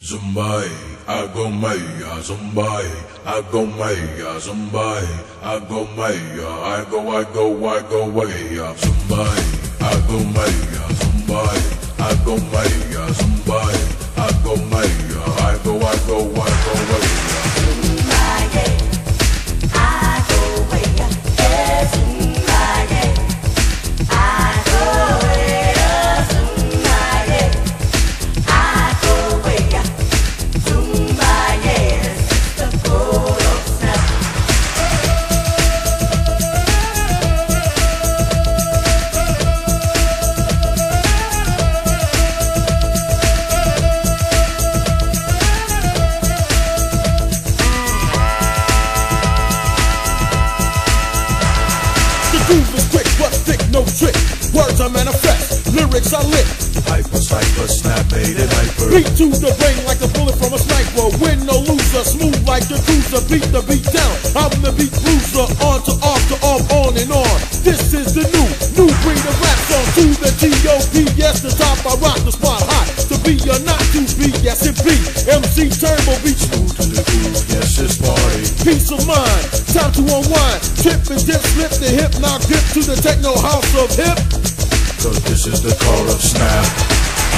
Zumbai, Agomaya, Zumbai, Agomaya, Zumbai, Agomaya, I go way, Zumbai, Agomaya, Zumbai, Agomaya, Zumbai, Agomaya, I go way. Words I manifest, lyrics I lit. Hyper, snap, made it hyper. Beat to the brain like a bullet from a sniper. Win or loser, smooth like the cruiser. Beat the beat down, I'm the beat bruiser. On to off to off, on and on. This is the new breed of rap song. To the T.O.P. Yes, the top, I rock the spot hot. To be or not to be, yes it be. MC Turbo beat smooth to the groove, yes it's party. Peace of mind, time to unwind. Trip and dip, slip the hip, now grip to the techno house of hip. Cause this is the call of snap.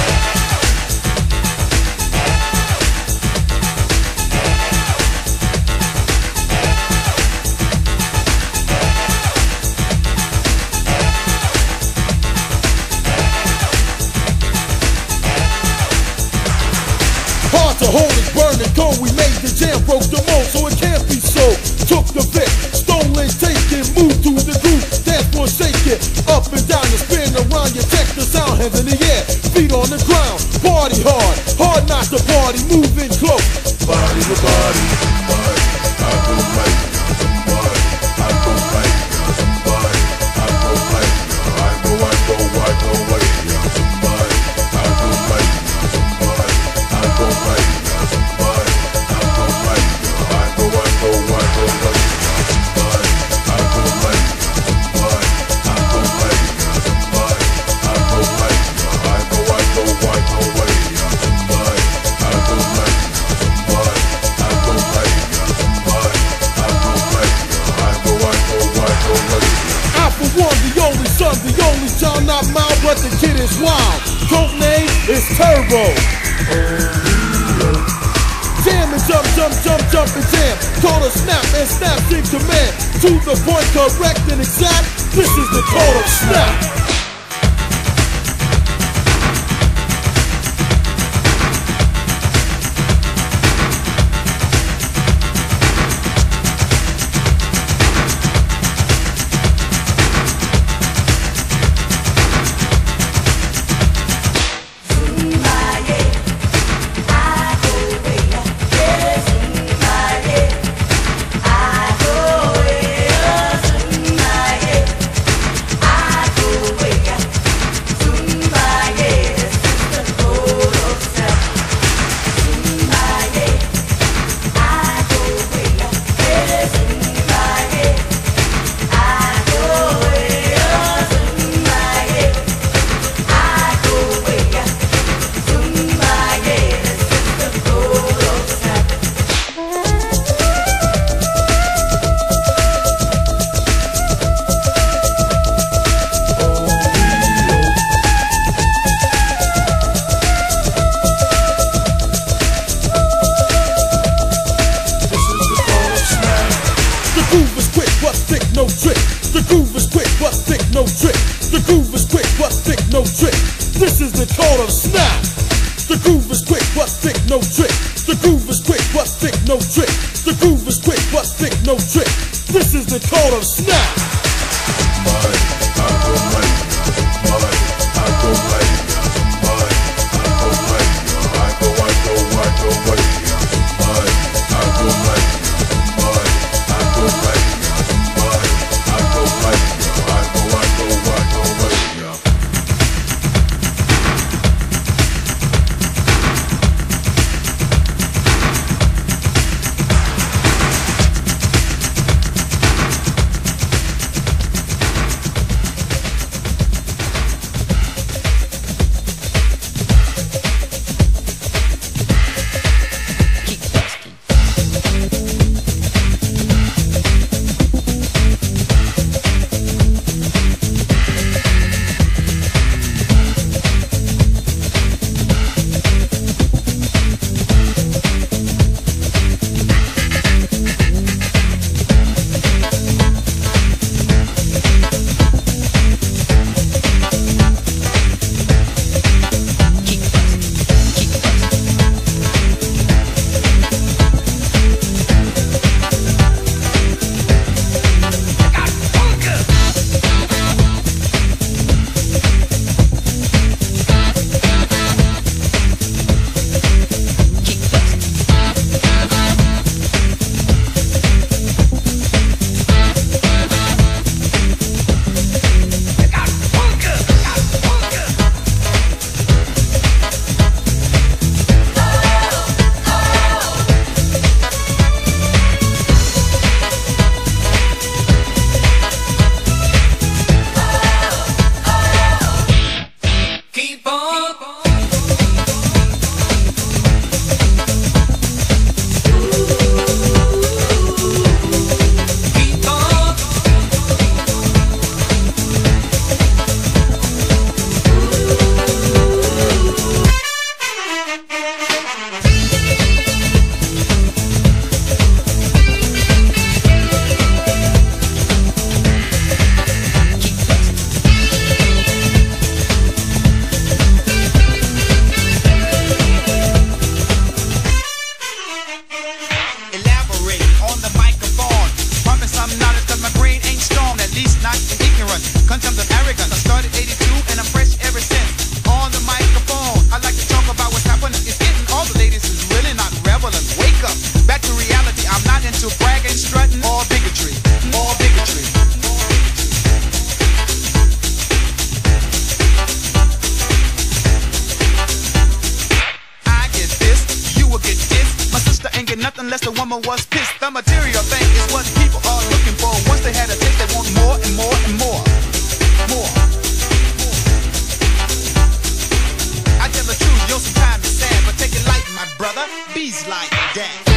Hard to hold is burning cold. We made the jam, broke the mold, so it can't be so. Took the bit, stolen, taken, moved to the groove, dance for shake it, up and down and spin around. You check the sound, hands in the air, feet on the ground. Party hard, hard not to party, moving close. Body to body, somebody, I go right, somebody, I go right, somebody, I go right, I go way, somebody, I go right, somebody, I go right, somebody, I go right, I go way, somebody, I go right, somebody, I go right, somebody, I go right, I go way, somebody, I go right. I for one, the only son, the only child, not mild, but the kid is wild. Code name is Turbo. Jam and jump and jam. Call a snap and snaps in command. To the point, correct and exact. This is the call of snap. No trick. The groove is quick, but thick, no trick. The groove is quick, but thick, no trick. This is the call of snap. The groove is quick, but thick, no trick. The groove is quick, but thick, no trick. The groove is quick, but thick, no trick. This is the call of snap. nothing less the woman was pissed. The material thing is what people are looking for. Once they had a taste, they want more and more and more. More. I tell the truth, yo, sometimes it's sad, but take it light, my brother. Bees like that.